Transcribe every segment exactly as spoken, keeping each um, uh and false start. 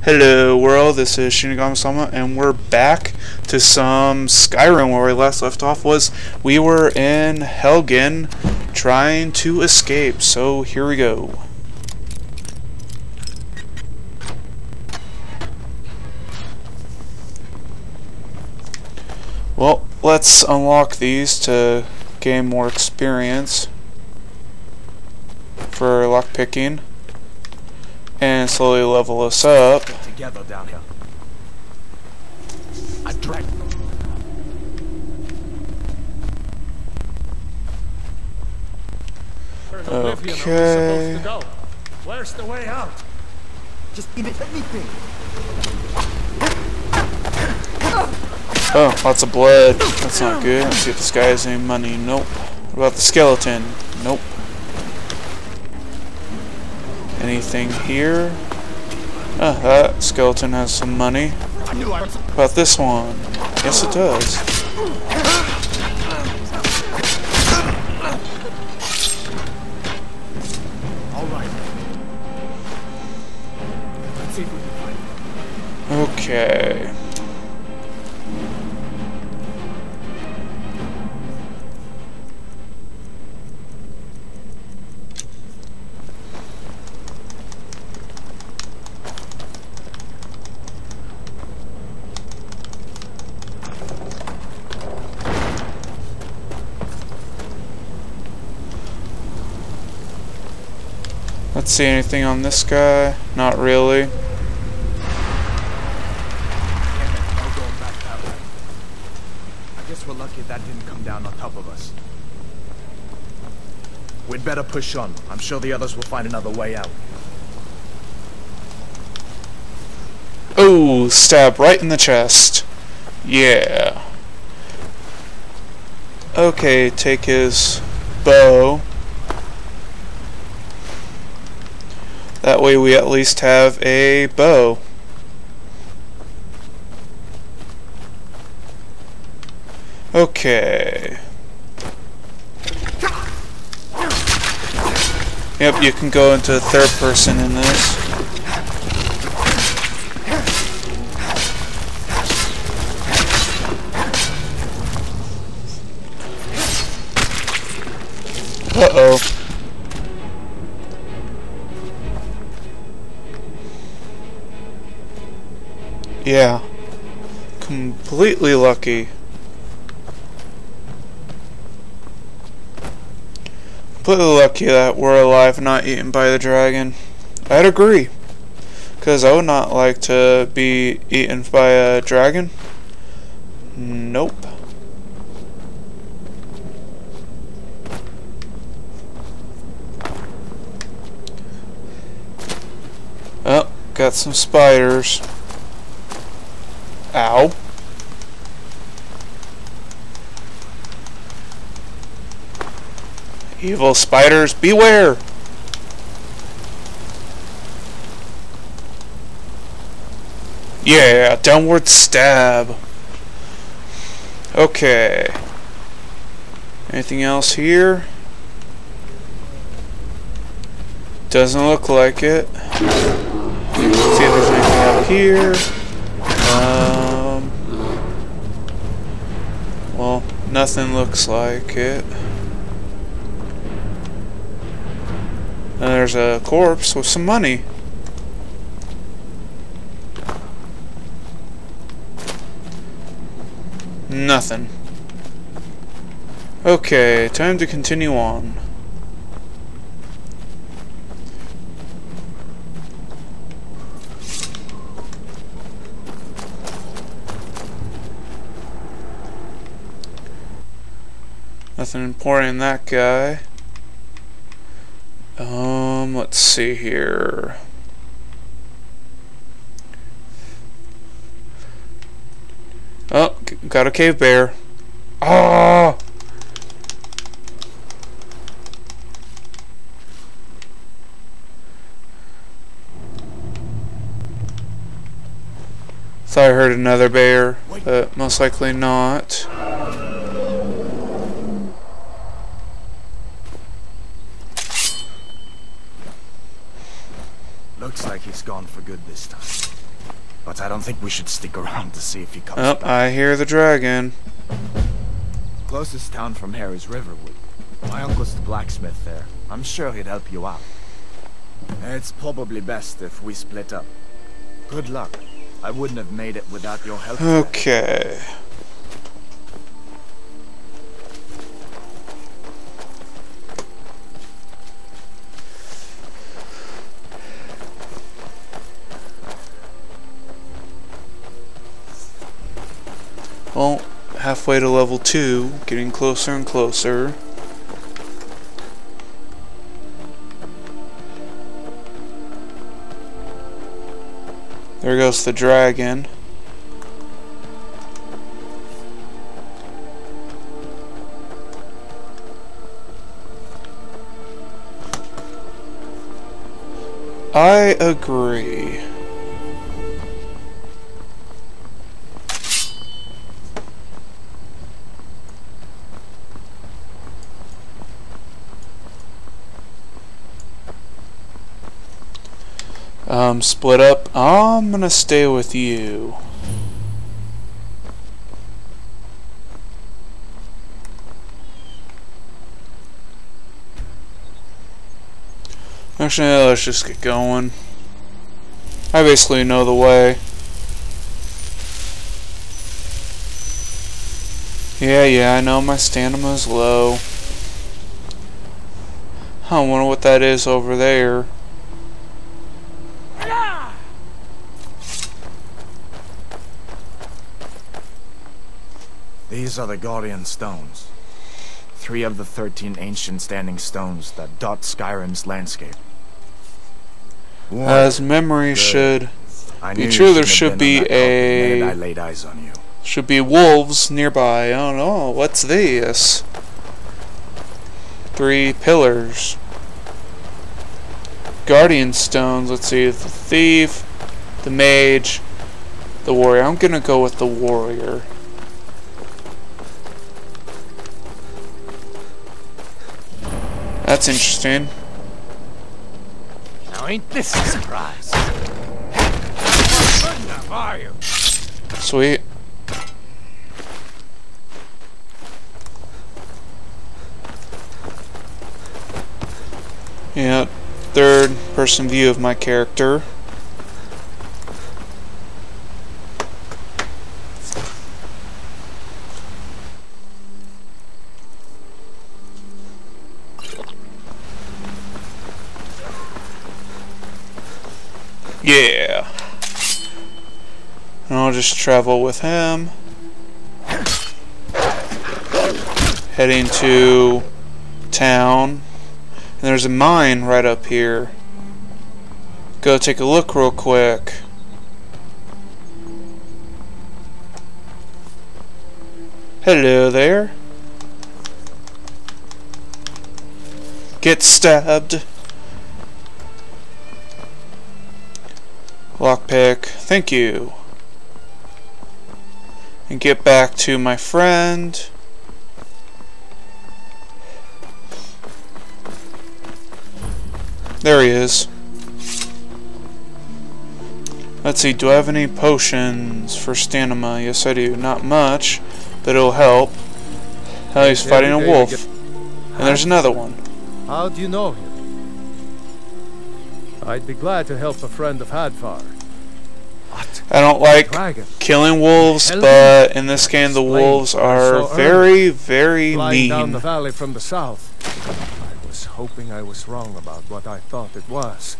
Hello world, this is Shinigami-sama, and we're back to some Skyrim. Where we last left off was we were in Helgen trying to escape, so here we go. Well, let's unlock these to gain more experience for lockpicking and slowly level us up. Get together down here. I drank. Okay. Where's the way out? Just eat it, anything. Oh, lots of blood. That's not good. Let's see if this guy has any money. Nope. What about the skeleton? Nope. Anything here? Oh, that skeleton has some money. What about this one? Yes, it does. Alright. Let's see if we can find it. Okay. Let's see anything on this guy. Not really. Damn it, no going back that way. I guess we're lucky that didn't come down on top of us. We'd better push on. I'm sure the others will find another way out. Oh, stab right in the chest. Yeah. Okay, take his bow. That way we at least have a bow. Okay. Yep, you can go into third person in this. Uh-oh. Yeah, completely lucky. Completely lucky that we're alive and not eaten by the dragon. I'd agree. Because I would not like to be eaten by a dragon. Nope. Oh, got some spiders. Ow. Evil spiders, beware! Yeah, downward stab. Okay. Anything else here? Doesn't look like it. See if there's anything out here. Um, well, nothing looks like it. And there's a corpse with some money. Nothing. Okay, time to continue on. Nothing important in that guy. Um, let's see here. Oh, got a cave bear. Oh! Thought I heard another bear, but most likely not. Looks like he's gone for good this time. but I don't think we should stick around to see if he comes Oh, back. I hear the dragon. Closest town from here is Riverwood. My uncle's the blacksmith there. I'm sure he'd help you out. It's probably best if we split up. Good luck. I wouldn't have made it without your help. Okay. Well, halfway to level two, getting closer and closer. There goes the dragon. I agree. Um, split up. I'm gonna stay with you. Actually, let's just get going. I basically know the way. Yeah, yeah, I know my stamina's low. I wonder what that is over there. These are the Guardian Stones. Three of the thirteen ancient standing stones that dot Skyrim's landscape. As memory Good. should I be knew true, you there shouldn't should have been be on that carpet the a minute I laid eyes on you. should be wolves nearby. Oh no, what's this? Three pillars. Guardian stones. Let's see, the thief, the mage, the warrior. I'm gonna go with the warrior. That's interesting. Now ain't this a surprise? Good enough, are you? Sweet. Yeah, third person view of my character. Yeah. And I'll just travel with him. Heading to town. And there's a mine right up here. Go take a look real quick. Hello there. Get stabbed. Lockpick, thank you. And get back to my friend. There he is. Let's see, do I have any potions for stamina? Yes I do. Not much, but it'll help. Oh, he's fighting a wolf. And there's another one. How do you know him? I'd be glad to help a friend of Hadvar. What? I don't like Dragon. killing wolves, but in this game the wolves are very, very Flying down the mean. valley from the south. I was hoping I was wrong about what I thought it was.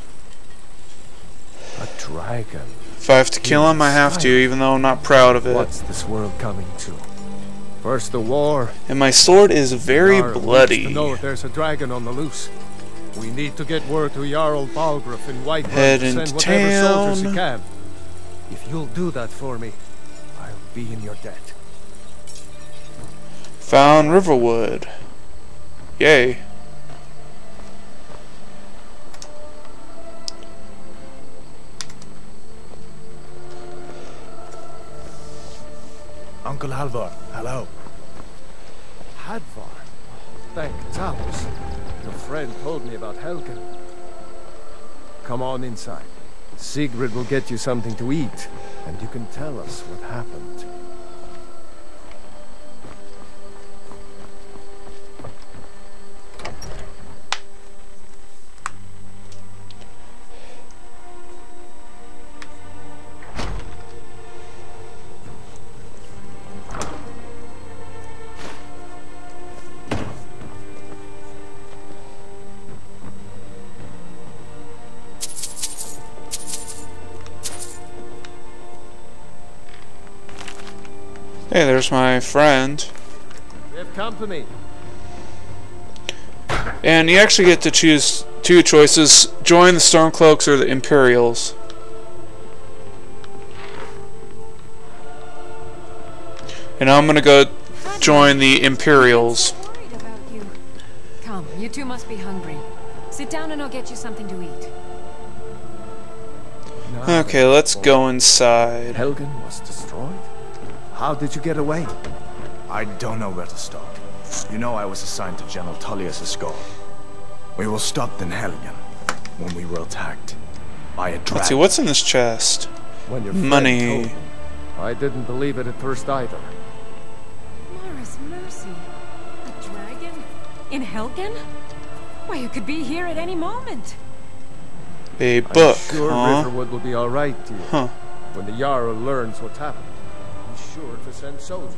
A dragon. If I have to kill him, I have to, even though I'm not proud of it. What's this world coming to? First the war. And my sword is very Jarl needs bloody. to know if there's a dragon on the loose. We need to get word to Jarl Balgruuf in Whiterun Head to send into whatever soldiers he town. can. If you'll do that for me, I'll be in your debt. Found Riverwood. Yay. Uncle Halvor, hello. Hadvar? Thank Talos. Your friend told me about Helgen. Come on inside. Sigrid will get you something to eat, and you can tell us what happened. Hey, there's my friend. We have company. And you actually get to choose two choices. Join the Stormcloaks or the Imperials. And I'm gonna go join the Imperials. I'm so worried about you. Come, you two must be hungry. Sit down and I'll get you something to eat. Okay, let's go inside. Helgen was destroyed? How did you get away? I don't know where to start. You know I was assigned to General Tullius' guard. We were stopped in Helgen when we were attacked by a dragon. Let's see, what's in this chest? When your friend Money. told me, I didn't believe it at first either. Mara's mercy. A dragon? In Helgen? Why, you could be here at any moment. A book, I'm sure huh? Riverwood will be alright, dear. Huh. When the Jarl learns what's happened, he's sure to send soldiers.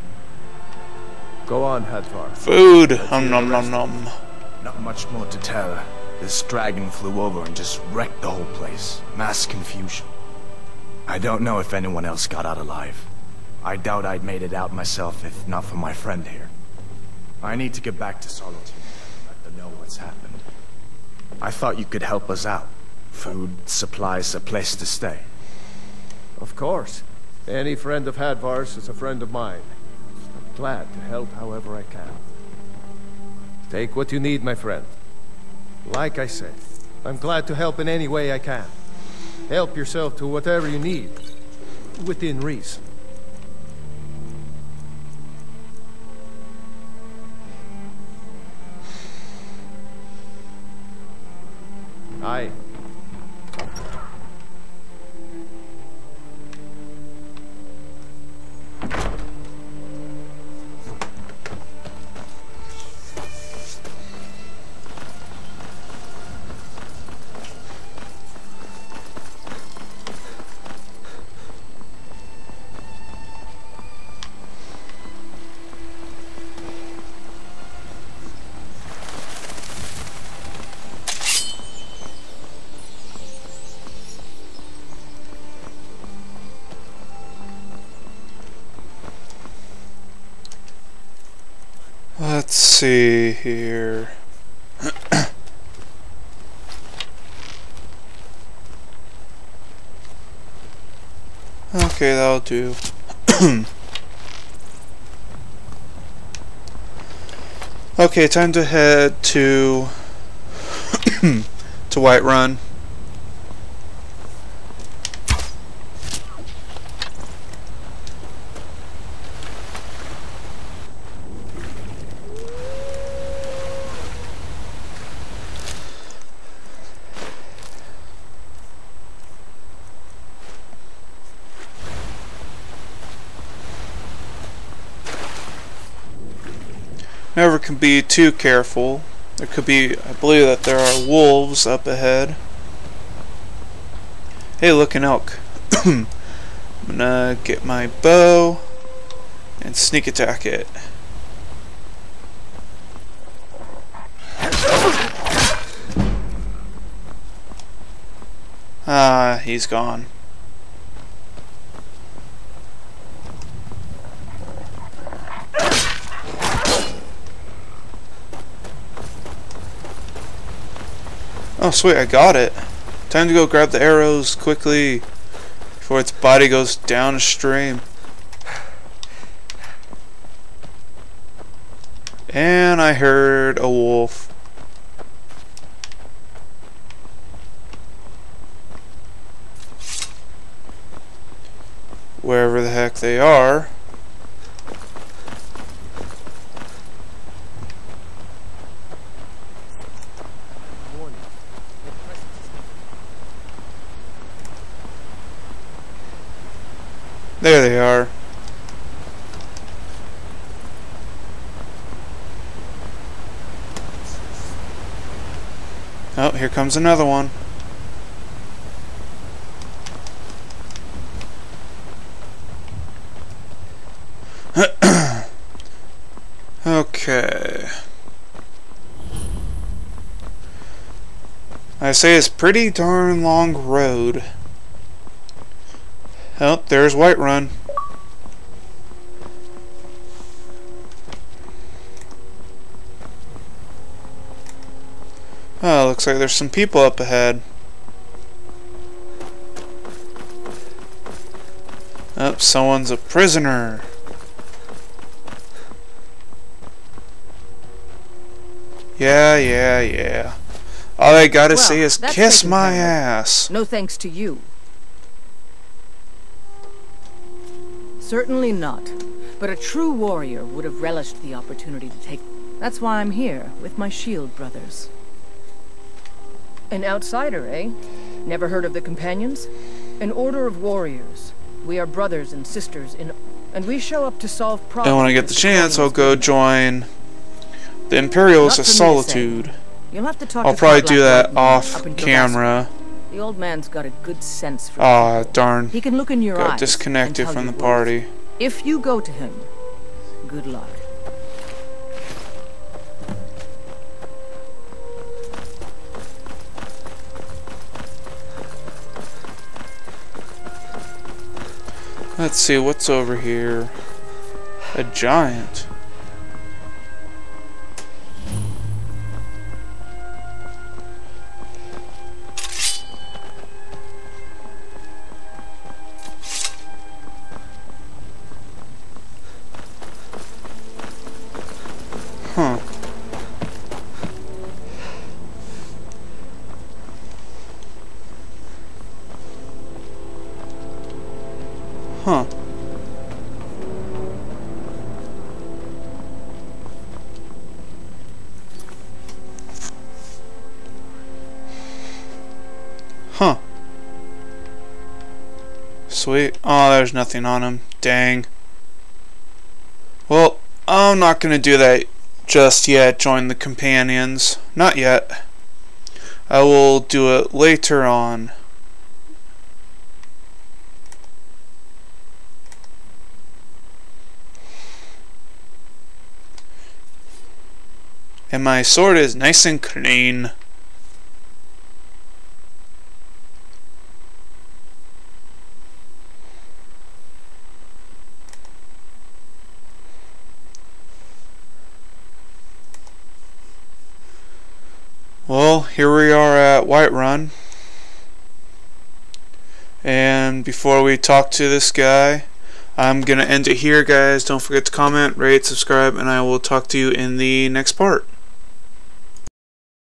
Go on, Hadvar. Food. Hum nom nom nom. Not much more to tell. This dragon flew over and just wrecked the whole place. Mass confusion. I don't know if anyone else got out alive. I doubt I'd made it out myself if not for my friend here. I need to get back to Solitude and let them know what's happened. I thought you could help us out. Food, supplies, a place to stay. Of course. Any friend of Hadvar's is a friend of mine. I'm glad to help however I can. Take what you need, my friend. Like I said, I'm glad to help in any way I can. Help yourself to whatever you need, within reason. Aye. Let's see here. Okay, that'll do. Okay, time to head to to Whiterun. Never can be too careful. There could be, I believe that there are wolves up ahead. Hey, look, an elk. I'm gonna get my bow and sneak attack it. Ah, he's gone. Oh sweet, I got it. Time to go grab the arrows quickly before its body goes downstream. And I heard a wolf. Wherever the heck they are. There they are. Oh, here comes another one. Okay. I say it's pretty darn long road. Oh, there's Whiterun. Oh, looks like there's some people up ahead. Oh, someone's a prisoner. Yeah, yeah, yeah. All I gotta Well, say is that's kiss taken my care of. ass. No thanks to you. Certainly not. But a true warrior would have relished the opportunity to take... That's why I'm here, with my shield brothers. An outsider, eh? Never heard of the Companions? An order of warriors. We are brothers and sisters in... And we show up to solve problems... And when I get the chance, I'll go join the Imperials of Solitude. You'll have to talk I'll to probably Fat do Black that Lord off up in camera. Gilgaston. The old man's got a good sense for Aw, people. darn. He can look in your Got eyes disconnected and tell from you the what. party. If you go to him, good luck. Let's see what's over here. A giant. Huh. Huh. Huh. Sweet. Oh, there's nothing on him. Dang. Well, I'm not gonna do that just yet. Join the companions. Not yet. I will do it later on. And my sword is nice and clean. Well, here we are at Whiterun. And before we talk to this guy, I'm going to end it here, guys. Don't forget to comment, rate, subscribe, and I will talk to you in the next part.